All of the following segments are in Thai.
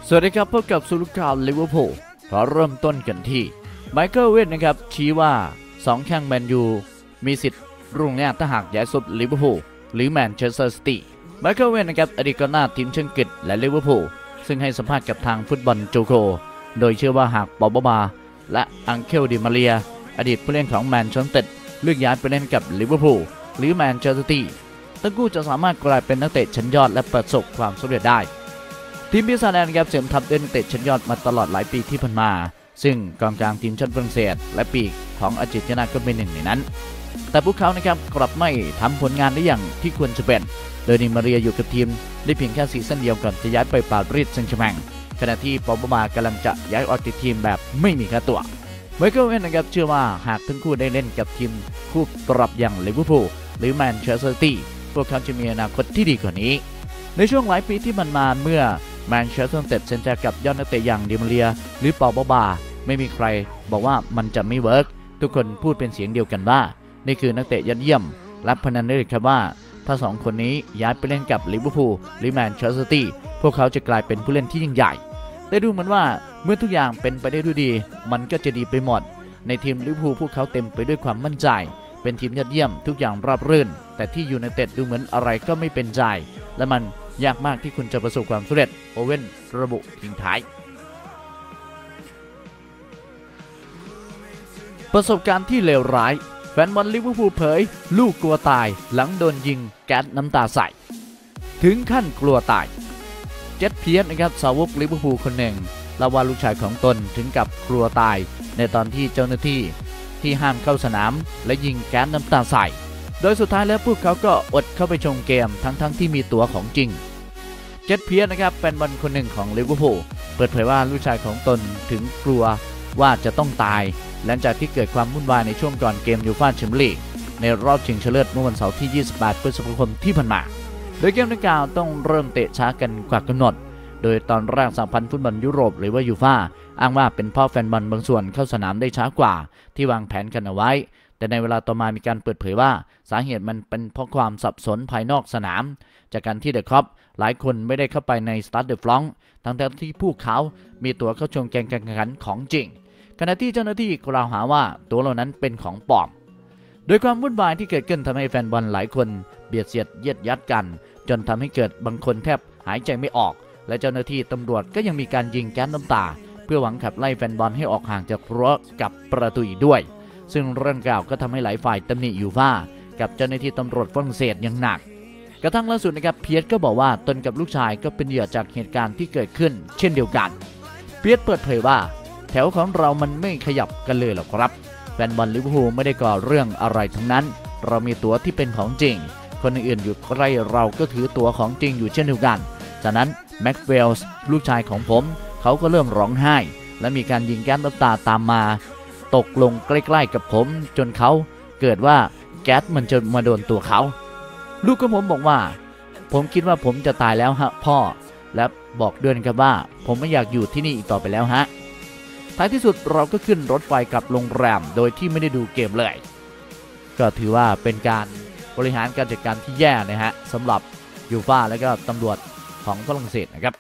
สวัสดีครับพบกับสุรุข่าวลิเวอร์พูลขอเริ่มต้นกันที่ไมเคิลเวทนะครับชี้ว่า2แข้งแมนยูมีสิทธิ์รุ่งแน่ถ้าหากย้ายสุดลิเวอร์พูลหรือแมนเชสเตอร์ซิตี้ไมเคิลเวทนะครับอดีตกองหน้าทีมเชียงกฤษและลิเวอร์พูลซึ่งให้สัมภาษณ์กับทางฟุตบอลโจโคโดยเชื่อว่าหากปอบาและอังเคลดิมาเรียอดีตผู้เล่นของแมนเชสเตอร์เลือกย้ายไปเล่นกับลิเวอร์พูลหรือแมนเชสเตอร์ซิตี้ทั้งคู่จะสามารถกลายเป็นนักเตะชั้นยอดและประสบความสำเร็จได้ทีมปีศาจแดงครับเสริมทัพด้วยนักเตะชั้นยอดมาตลอดหลายปีที่ผ่านมาซึ่งกองกลางทีมชาติฝรั่งเศสและปีกของอาร์เจนตินาก็เป็นหนึ่งในนั้นแต่พวกเขานะครับกลับไม่ทำผลงานได้อย่างที่ควรจะเป็นโดยดิมาเรียอยู่กับทีมได้เพียงแค่ซีซั่นเดียวก่อนจะย้ายไปปารีสแซงต์แชร์แมงขณะที่ปอบากำลังจะย้ายออกจากทีมแบบไม่มีค่าตัวไมเคิลเวนนะครับเชื่อว่าหากทั้งคู่ได้เล่นกับทีมคู่ปรับอย่างลิเวอร์พูลหรือแมนเชสเตอร์ซิตี้พวกเขาจะมีอนาคตที่ดีกว่านี้ในช่วงหลายปีที่มันมาเมื่อแมนเชสเตอร์ยูไนเต็ดเซ็นเตอร์กับยอดนักเตะอย่างดิมาเรียหรือปอบาไม่มีใครบอกว่ามันจะไม่เวิร์กทุกคนพูดเป็นเสียงเดียวกันว่านี่คือนักเตะยอดเยี่ยมและพนันได้เลยครับว่าถ้า2คนนี้ย้ายไปเล่นกับลิเวอร์พูลหรือแมนเชสเตอร์ซิตี้พวกเขาจะกลายเป็นผู้เล่นที่ยิ่งใหญ่แต่ดูเหมือนว่าเมื่อทุกอย่างเป็นไปได้ด้วยดีมันก็จะดีไปหมดในทีมลิเวอร์พูลพวกเขาเต็มไปด้วยความมั่นใจเป็นทีมยอดเยี่ยมทุกอย่างราบรื่นแต่ที่ยูไนเต็ดดูเหมือนอะไรก็ไม่เป็นใจและมันยากมากที่คุณจะประสบความสำเร็จโอเว่นระบุทิ้งท้ายประสบการณ์ที่เลวร้ายแฟนบอลลิเวอร์พูลเผยลูกกลัวตายหลังโดนยิงแก๊สน้ำตาใส่ถึงขั้นกลัวตายเจ็ดเพียสนะครับสาวกลิเวอร์พูลคนหนึ่งเล่าว่าลูกชายของตนถึงกับกลัวตายในตอนที่เจ้าหน้าที่ห้ามเข้าสนามและยิงแก๊สน้ำตาใส่โดยสุดท้ายแล้วพวกเขาก็อดเข้าไปชมเกมทั้งที่มีตั๋วของจริงเจ็ดเพียสนะครับแฟนบอลคนหนึ่งของลิเวอร์พูลเปิดเผยว่าลูกชายของตนถึงกลัวว่าจะต้องตายหลังจากที่เกิดความวุ่นวายในช่วงก่อนเกมยูฟ่าแชมเปี้ยนลีกในรอบชิงชนะเลิศเมื่อวันเสาร์ที่28พฤษภาคมที่ผ่านมาโดยเกมดังกล่าวต้องเริ่มเตะช้ากันกว่ากำหนดโดยตอนแรกสหพันธ์ฟุตบอลยุโรปหรือว่ายูฟ่าอ้างว่าเป็นเพราะแฟนบอลบางส่วนเข้าสนามได้ช้ากว่าที่วางแผนกันเอาไว้แต่ในเวลาต่อมามีการเปิดเผยว่าสาเหตุมันเป็นเพราะความสับสนภายนอกสนามจากการที่เดอะคอปหลายคนไม่ได้เข้าไปในสตาร์เดอฟลองทั้งที่พวกเขามีตั๋วเข้าชมการแข่งขันของจริงขณะที่เจ้าหน้าที่กล่าวหาว่าตั๋วเหล่านั้นเป็นของปลอมโดยความวุ่นวายที่เกิดขึ้นทำให้แฟนบอลหลายคนเบียดเสียดเยียดยัดกันจนทำให้เกิดบางคนแทบหายใจไม่ออกและเจ้าหน้าที่ตำรวจก็ยังมีการยิงแก๊สน้ำตาเพื่อหวังขับไล่แฟนบอลให้ออกห่างจากรั้วกับประตูอีกด้วยซึ่งเรื่องกล่าวก็ทำให้หลายฝ่ายตำหนิยูฟ่ากับเจ้าหน้าที่ตำรวจฝรั่งเศสอย่างหนักกระทั่งล่าสุดนะครับเพียร์ก็บอกว่าตนกับลูกชายก็เป็นเหยื่อจากเหตุการณ์ที่เกิดขึ้นเช่นเดียวกันเพียร์เปิดเผยว่าแถวของเรามันไม่ขยับกันเลยหรอกครับแฟนบอลลิเวอร์พูลไม่ได้ก่อเรื่องอะไรทั้งนั้นเรามีตั๋วที่เป็นของจริงคนอื่นๆอยู่ใกล้เราก็ถือตั๋วของจริงอยู่เช่นเดียวกันจากนั้นแม็กเวลส์ลูกชายของผมเขาก็เริ่มร้องไห้และมีการยิงแก๊สน้ำตาตามมาตกลงใกล้ๆกับผมจนเขาเกิดว่าแก๊สมันจะมาโดนตัวเขาลูกของผมบอกว่าผมคิดว่าผมจะตายแล้วฮะพ่อและบอกด้วยนะครับว่าผมไม่อยากอยู่ที่นี่อีกต่อไปแล้วฮะท้ายที่สุดเราก็ขึ้นรถไฟกลับโรงแรมโดยที่ไม่ได้ดูเกมเลยก็ถือว่าเป็นการบริหารการจัดการที่แย่นะฮะสำหรับยูฟ่าและก็ตำรวจของฝรั่งเศสนะครับ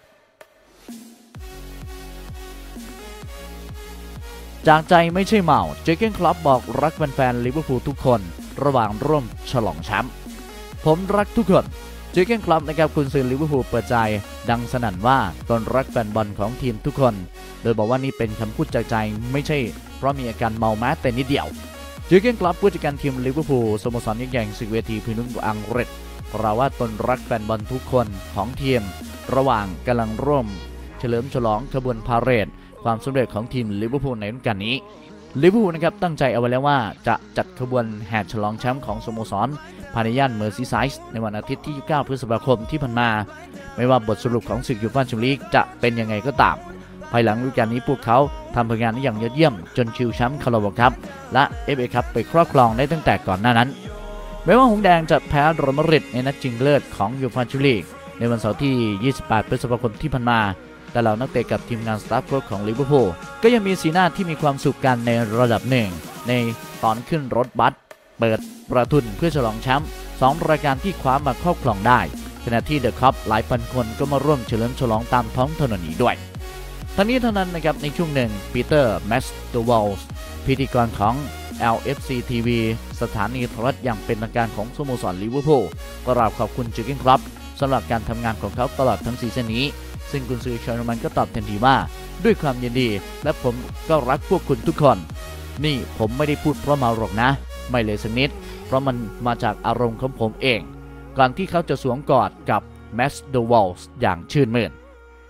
จากใจไม่ใช่เมาเจอร์เก้นคล็อปบอกรักแฟนๆลิเวอร์พูลทุกคนระหว่างร่วมฉลองแชมป์ผมรักทุกคนเจอร์เก้นคล็อปนะครับกุนซือลิเวอร์พูลเปิดใจดังสนั่นว่าตนรักแฟนบอลของทีมทุกคนโดยบอกว่านี่เป็นคำพูดจากใจไม่ใช่เพราะมีอาการเมาแม้แต่นิดเดียวเจอร์เก้นคล็อปผู้จัดการทีมลิเวอร์พูลสโมสรยักษ์ใหญ่ศึกเวทีพรีเมียร์ลีกอังกฤษกล่าวว่าตนรักแฟนบอลทุกคนของทีมระหว่างกำลังร่วมเฉลิมฉลองขบวนพาเหรดความสำเร็จของทีมลิเวอร์พูลในฤดูกาลนี้ลิเวอร์พูลนะครับตั้งใจเอาไว้แล้วว่าจะจัดขบวนแห่ฉลองแชมป์ของสโมสรภายในย่านเมอร์ซีไซด์ในวันอาทิตย์ที่29พฤษภาคมที่ผ่านมาไม่ว่าบทสรุปของศึกยูฟ่าแชมเปี้ยนลีกจะเป็นยังไงก็ตามภายหลังฤดูกาลนี้พวกเขาทำผลงานได้อย่างยอดเยี่ยมจนชิงแชมป์คาราบาวคัพและ FA คัพไปครอบครองได้ตั้งแต่ก่อนหน้านั้นแม้ว่าหงส์แดงจะแพ้เรอัลมาดริดในนัดชิงเลิศของยูฟ่าแชมเปี้ยนลีกในวันเสาร์ที่28พฤษภาคมที่ผ่านมาแต่เหล่านักเตะกับทีมงานสตาฟโค้ชของลิเวอร์พูลก็ยังมีสีหน้าที่มีความสุขกันในระดับหนึ่งในตอนขึ้นรถบัสเปิดประทุนเพื่อฉลองแชมป์2รายการที่คว้ามาครอบครองได้ขณะที่เดอะคัพหลายพันคนก็มาร่วมเฉลิมฉลองตามท้องถนนนี้ด้วยทั้งนี้เท่านั้นนะครับในช่วงหนึ่งปีเตอร์แมสโตวอลส์พิธีกรของ LFC TV สถานีโทรทัศน์อย่างเป็นทางการของสโมสรลิเวอร์พูลกราบขอบคุณจูเกนคล็อปสำหรับการทำงานของเขาตลอดทั้งซีซั่นนี้ซึ่งกุนซือชาวเยอรมันก็ตอบทันทีว่าด้วยความยินดีและผมก็รักพวกคุณทุกคนนี่ผมไม่ได้พูดเพราะเมาหรอกนะไม่เลยสักนิดเพราะมันมาจากอารมณ์ของผมเองก่อนที่เขาจะสวมกอดกับแมสโดวอลส์อย่างชื่นมื่น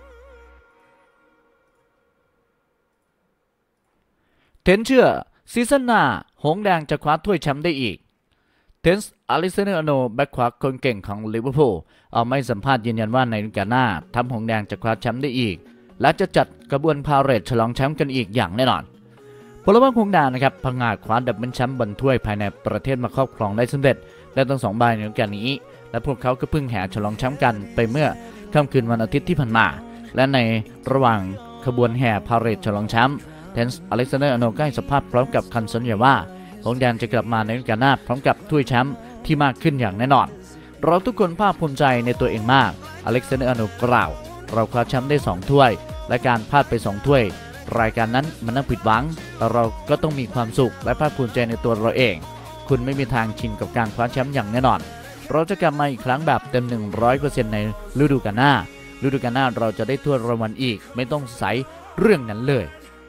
เทนเชื่อซีซั่นหน้าหงส์แดงจะคว้าถ้วยแชมป์ได้อีกเทนส์อลิซาเนอร์โนแบ็คขวาคนเก่งของลิเวอร์พูลเอาไม่สัมภาษณ์ยืนยันว่าในฤดูกาลหน้าทำหงส์แดงจะคว้าแชมป์ได้อีกและจะจัดกระบวนพาเหรดฉลองแชมป์กันอีกอย่างแน่นอนพลวัตหงส์แดงนะครับพังงาดคว้าดับเบิลแชมป์บนถ้วยภายในประเทศมาครอบครองได้สำเร็จและทั้ง2 ใบในฤดูกาลนี้และพวกเขาก็เพิ่งแห่ฉลองแชมป์กันไปเมื่อค่ำคืนวันอาทิตย์ที่ผ่านมาและในระหว่างขบวนแห่พาเหรดฉลองแชมป์เทนส์อเล็กซานเดอร์อาร์โนก็ให้สัมภาษณ์พร้อมกับคำสัญญาว่าหงส์แดงจะกลับมาในฤดูกาลหน้าพร้อมกับถ้วยแชมป์ที่มากขึ้นอย่างแน่นอนเราทุกคนภาคภูมิใจในตัวเองมากอเล็กซานเดอร์อาร์โนกล่าวเราคว้าแชมป์ได้2 ถ้วยและการพลาดไป2 ถ้วยรายการนั้นมันน่าผิดหวังแต่เราก็ต้องมีความสุขและภาคภูมิใจในตัวเราเองคุณไม่มีทางชินกับการคว้าแชมป์อย่างแน่นอนเราจะกลับมาอีกครั้งแบบเต็ม 100% ในฤดูกาลหน้าเราจะได้ถ้วยรางวัลอีกไม่ต้องใส่เรื่องนั้นเลย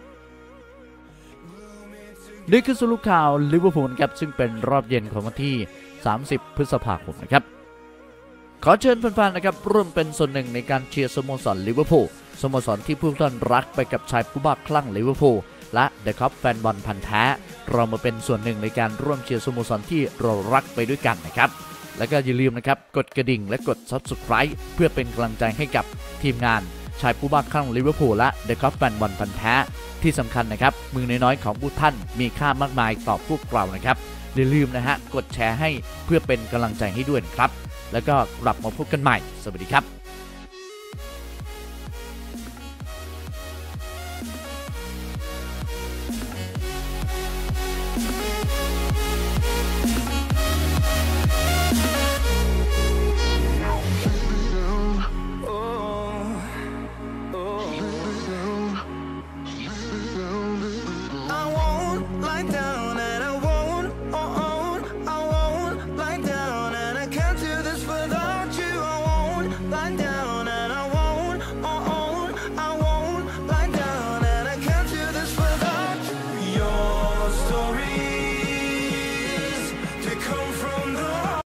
นี่คือสรุปข่าวลิเวอร์พูลครับซึ่งเป็นรอบเย็นของวันที่30 พฤษภาคมนะครับขอเชิญแฟนๆนะครับร่วมเป็นส่วนหนึ่งในการเชียร์สโมสรลิเวอร์พูลสโมสรที่ผู้ท่านรักไปกับชายผู้บ้าคลั่งลิเวอร์พูลและเดอะคัพแฟนบอลพันธุ์แท้เรามาเป็นส่วนหนึ่งในการร่วมเชียร์สโมสรที่เรารักไปด้วยกันนะครับแล้วก็อย่าลืมนะครับกดกระดิ่งและกด Subscribe เพื่อเป็นกำลังใจให้กับทีมงานชายผู้บ้าคลั่งลิเวอร์พูลและเดอะคัพแฟนบอลพันธุ์แท้ที่สำคัญนะครับมือน้อยๆของผู้ท่านมีค่ามากมายต่อพวกเรานะครับอย่าลืมนะฮะกดแชร์ให้เพื่อเป็นกำลังใจให้ด้วยนะครับแล้วก็กลับมาพบกันใหม่สวัสดีครับ